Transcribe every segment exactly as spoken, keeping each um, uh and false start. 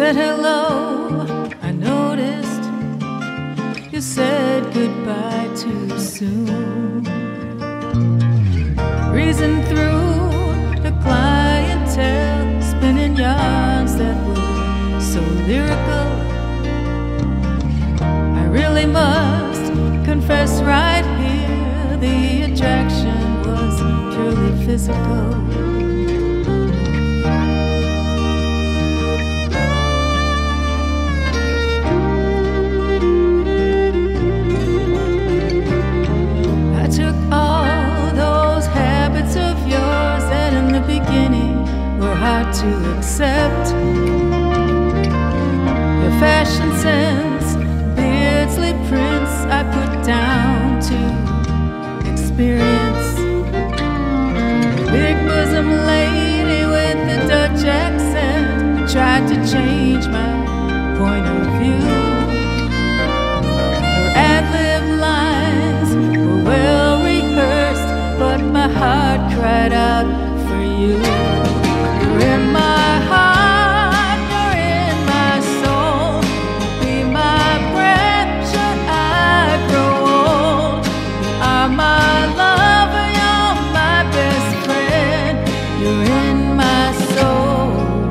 said hello, I noticed you said goodbye too soon. Reason through the clientele, spinning yarns that were so lyrical. I really must confess right here, the attraction was purely physical. Hard to accept your fashion sense, Beardsley prints I put down to experience. Big bosom lady with the Dutch accent tried to change my point of view. Her ad-lib lines were well rehearsed, but my heart cried out for you. You're in my heart, you're in my soul. Be my breath should I grow old. You are my lover, you're my best friend. You're in my soul.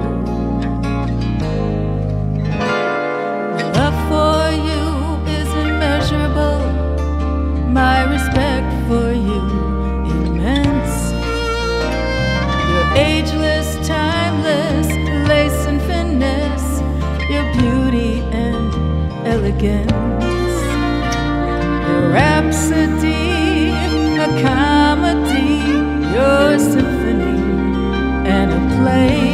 My love for you is immeasurable. My respect for you immense. You're ageless, timeless, lace and finesse, your beauty and elegance. Your rhapsody, a comedy, your symphony and a play.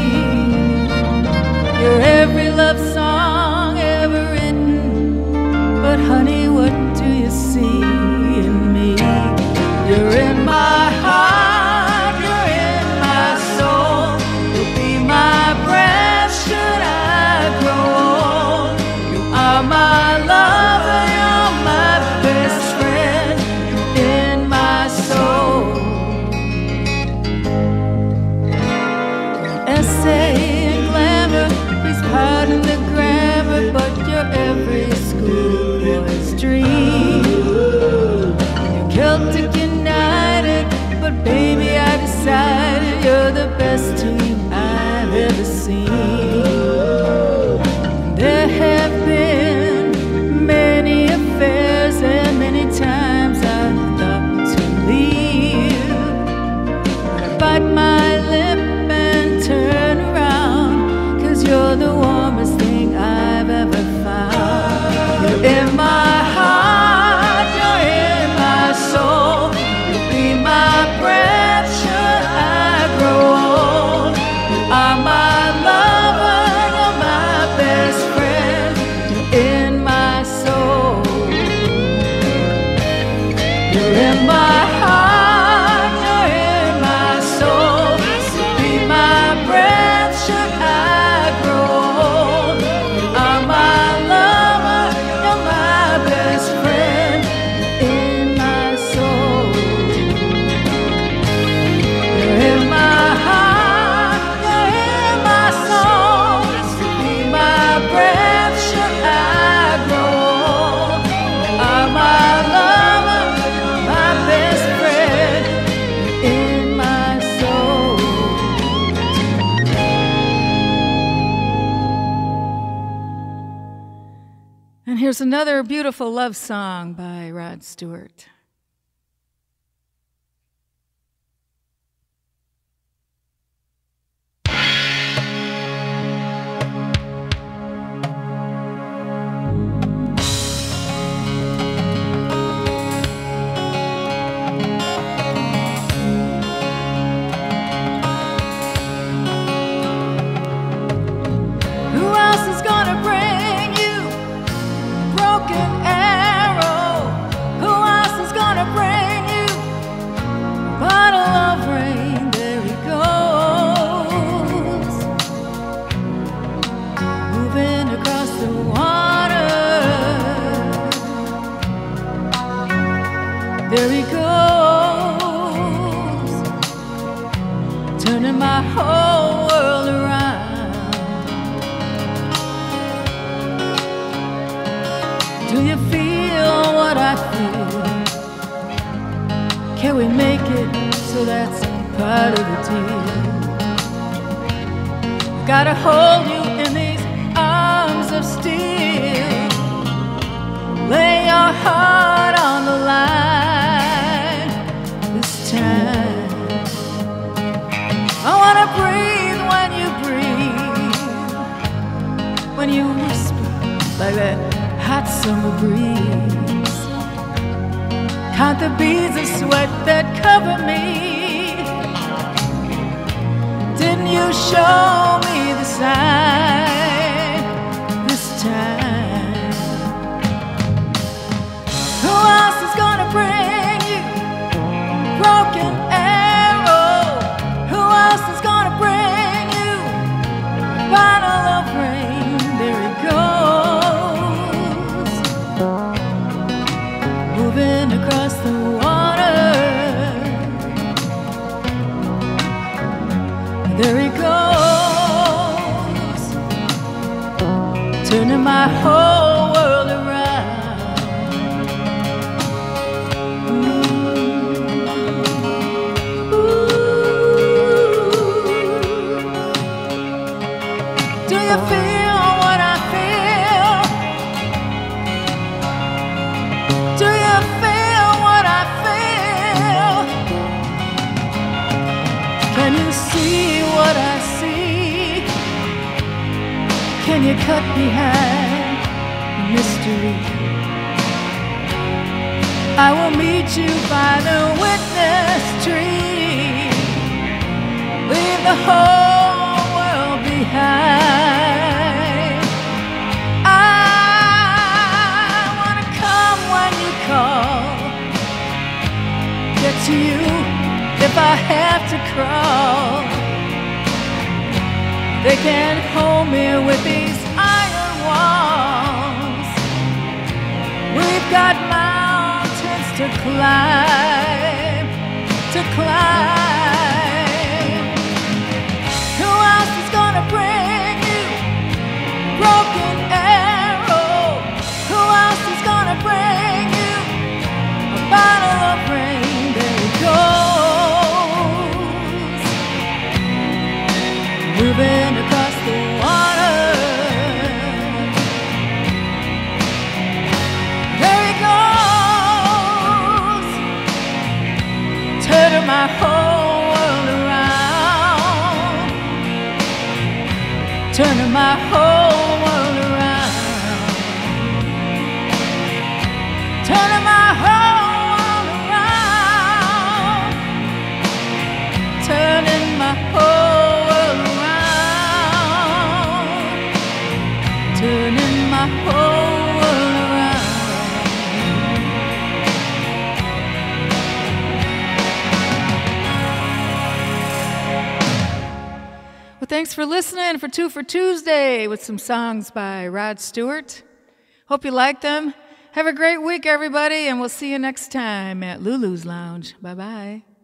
Your every love song ever written, but honey, what do you see in me? You're in my heart. My breath should I grow old. You are my lover, you're my best friend. You're in my soul. Essay and glamour, please pardon the grammar, but you're every schoolboy's dream. You're Celtic United, but baby I decided you're the best team I've ever seen. There have been many affairs and many times I've thought to leave. I bite my lip and turn around, 'cause you're the warmest thing I've ever found. You're in my heart, you're in my soul. You'll be my breath should I grow old. Are my lover, you're my best friend. You're in my soul. You're in my heart, you're in my soul. So be my breath should I grow old. You are my lover, you're my best friend. You're in my soul. You're in my heart. And here's another beautiful love song by Rod Stewart. There he goes, turning my whole world around. Can we make it? So that's part of the deal. Gotta hold you in these arms of steel. Lay your heart on the line this time. I wanna breathe when you breathe, when you whisper like that hot summer breeze. Count the beads of sweat that cover me. Didn't you show me the sign this time? Who else is gonna bring you broken arrow? Who else is gonna bring you a bottle of rain? There it goes, moving across the water. There he goes, turning my whole world around. Ooh. Ooh. Do you feel what I feel? Do you feel what I feel? Can you see what I see? Can you cut behind the mystery? I will meet you by the witness tree. Leave the whole world behind. I wanna come when you call, get to you if I have to crawl. They can't hold me with these iron walls. We've got mountains to climb, to climb. Who else is gonna bring you broken arrow? Who else is gonna bring you a bottle of rain? There it goes, moving across the water. There he goes, turning my whole world around, turning my whole world around, turning my whole world around, turning my whole world around, turning my whole world around. Well, thanks for listening for Two for Tuesday with some songs by Rod Stewart. Hope you like them. Have a great week, everybody, and we'll see you next time at Lulu's Lounge. Bye-bye.